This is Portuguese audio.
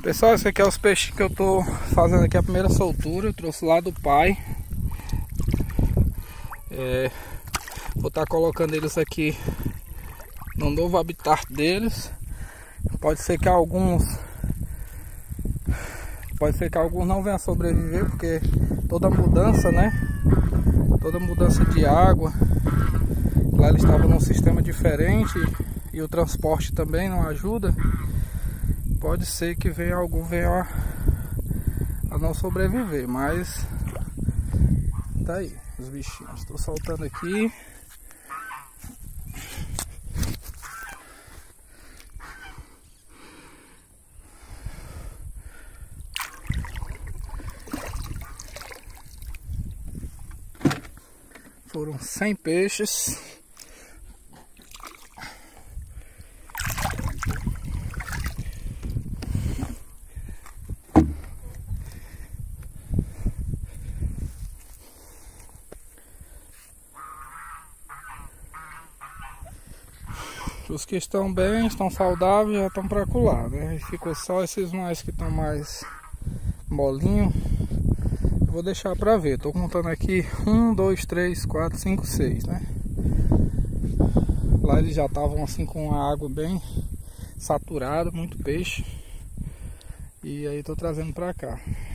Pessoal, esse aqui é os peixes que eu tô fazendo aqui a primeira soltura. Eu trouxe lá do pai. Vou estar colocando eles aqui no novo habitat deles. Pode ser que alguns não venham a sobreviver, porque toda mudança, né? Toda mudança de água. Lá eles estavam num sistema diferente e o transporte também não ajuda. Pode ser que algum venha a não sobreviver, mas tá aí os bichinhos. Estou soltando aqui. Foram 100 peixes. Os que estão bem, estão saudáveis, já estão para colar, né? Ficou só esses mais que estão mais molinho. Vou deixar para ver. Tô contando aqui 1, 2, 3, 4, 5, 6, né? Lá eles já estavam assim com a água bem saturada, muito peixe. E aí tô trazendo para cá.